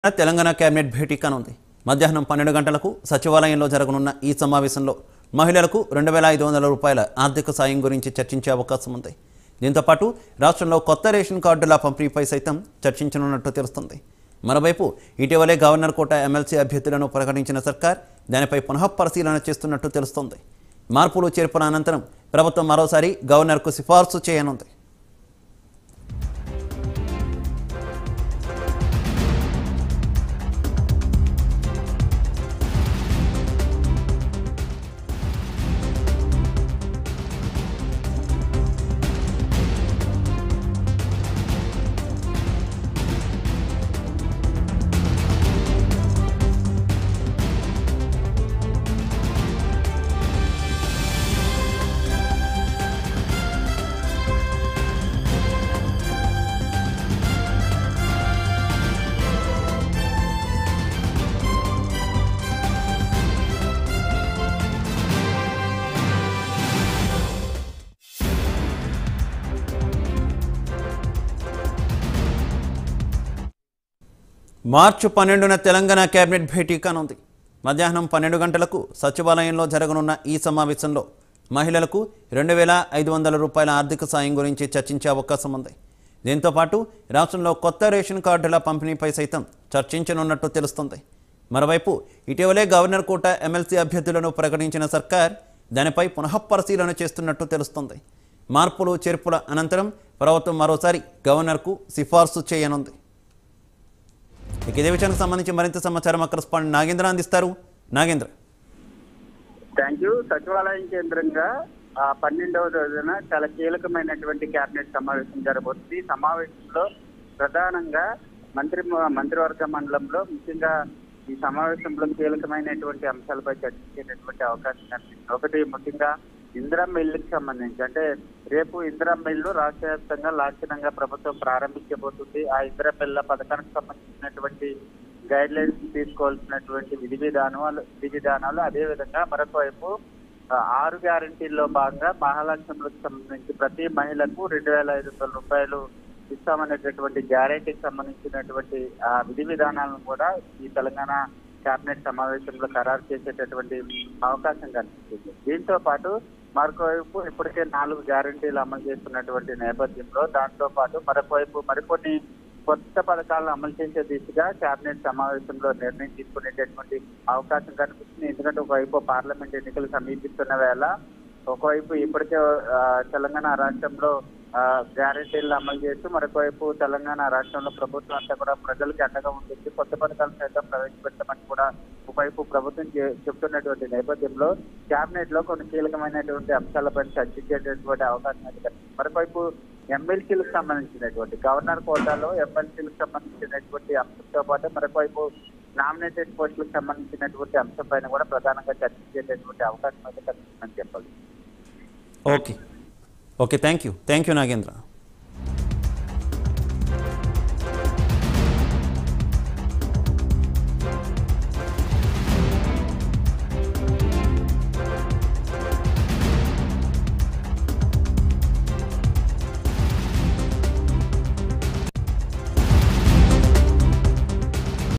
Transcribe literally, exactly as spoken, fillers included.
Telangana cabinet భేటీ కానుంది. మధ్యాహ్నం పన్నెండు గంటలకు సచివాలయంలో జరగనున్న ఈ సమావేశంలో మహిళలకు రెండు వేల ఐదు వందల రూపాయల ఆర్థిక సాయం గురించి చర్చించే అవకాశం ఉంది. దీంతో పాటు రాష్ట్రంలో కొత్త రేషన్ కార్డుల పంపిణీపై సైతం చర్చించనున్నట్టు తెలుస్తుంది. మరోవైపు ఇటీవలే గవర్నర్ కోట ఎమ్మెల్సీ అభ్యర్థులను ప్రకటించిన సర్కార్ దానిపై పునః పరిశీలన చేస్తున్నట్టు తెలుస్తుంది. మార్పులు చేర్పుల అనంతరం ప్రభుత్వం మరోసారి గవర్నర్కు సిఫార్సు చేయనుంది. మార్చి పన్నెండున తెలంగాణ కేబినెట్ భేటీ కానుంది. మధ్యాహ్నం పన్నెండు గంటలకు సచివాలయంలో జరగనున్న ఈ సమావేశంలో మహిళలకు రెండు వేల ఐదు వందల రూపాయల ఆర్థిక సాయం గురించి చర్చించే అవకాశం ఉంది. దీంతో పాటు రాష్ట్రంలో కొత్త రేషన్ కార్డుల పంపిణీపై సైతం చర్చించనున్నట్టు తెలుస్తుంది. మరోవైపు ఇటీవలే గవర్నర్ కోట ఎమ్మెల్సీ అభ్యర్థులను ప్రకటించిన సర్కార్ దానిపై పునః పరిశీలన చేస్తున్నట్టు తెలుస్తుంది. మార్పులు చేర్పుల అనంతరం ప్రభుత్వం మరోసారి గవర్నర్కు సిఫార్సు చేయనుంది. ఇదే విషయానికి సంబంధించి మరింత సమాచారం కరెస్పాండెంట్ నాగేంద్ర అందిస్తారు. Nagendra, thank you. సచివాలయం కేంద్రంగా పన్నెండవ రోజున చాలా కీలకమైనటువంటి కేబినెట్ సమావేశం జరగబోతుంది. ఈ సమావేశంలో ప్రధానంగా మంత్రి మంత్రివర్గ మండలంలో ముఖ్యంగా ఈ సమావేశంలో కీలకమైనటువంటి అంశాలపై చర్చించేటటువంటి అవకాశం కనిపిస్తుంది. ఒకటి ముఖ్యంగా ఇందిరమ్మ ఇళ్లకు సంబంధించి, అంటే రేపు ఇందిరమ్మ ఇల్లు రాష్ట్ర వ్యాప్తంగా లాంఛనంగా ప్రభుత్వం ప్రారంభించబోతుంది. ఆ ఇందిరమ్మ ఇళ్ల పథకానికి సంబంధించినటువంటి గైడ్ లైన్స్ తీసుకోవాల్సినటువంటి విధి విధానాలు విధి విధానాలు అదేవిధంగా మరొక వైపు ఆరు గ్యారంటీల్లో భాగంగా మహాలక్ష్మిలకు సంబంధించి ప్రతి మహిళకు రెండు వేల ఐదు వందల రూపాయలు ఇస్తామనేటటువంటి గ్యారంటీకి సంబంధించినటువంటి ఆ విధి విధానాలను కూడా ఈ తెలంగాణ కేబినెట్ సమావేశంలో ఖరారు చేసేటటువంటి అవకాశం కనిపిస్తుంది. దీంతో పాటు మరొకవైపు ఇప్పటికే నాలుగు గ్యారంటీలు అమలు చేస్తున్నటువంటి నేపథ్యంలో దాంతో పాటు మరొకవైపు మరికొన్ని కొత్త పథకాలను అమలు చేసే దిశగా కేబినెట్ సమావేశంలో నిర్ణయం తీసుకునేటటువంటి అవకాశం కనిపిస్తుంది. ఎందుకంటే ఒకవైపు పార్లమెంట్ ఎన్నికలు సమీపిస్తున్న వేళ ఒకవైపు ఇప్పటికే తెలంగాణ రాష్ట్రంలో గ్యారెంటీలు అమలు చేస్తూ మరొకవైపు తెలంగాణ రాష్ట్రంలో ప్రభుత్వం అంతా కూడా ప్రజలకు అండగా ఉంటుంది, కొత్త పథకాలు సైతం ప్రవేశపెట్టమని కూడా ఒకవైపు ప్రభుత్వం చెప్తున్నటువంటి నేపథ్యంలో కేబినెట్ లో కొన్ని కీలకమైనటువంటి అంశాలపై చర్చించేటటువంటి అవకాశం అయితే కనిపిస్తుంది. మరొకవైపు ఎమ్మెల్సీలకు సంబంధించినటువంటి గవర్నర్ కోటాలో ఎమ్మెల్సీలకు సంబంధించినటువంటి అంశంతో పాటు మరొకవైపు నామినేటెడ్ పోస్టులకు సంబంధించినటువంటి అంశం పైన కూడా ప్రధానంగా చర్చించేటటువంటి అవకాశం అయితే కనిపిస్తుందని చెప్పాలి. Okay okay thank you thank you Nagendra.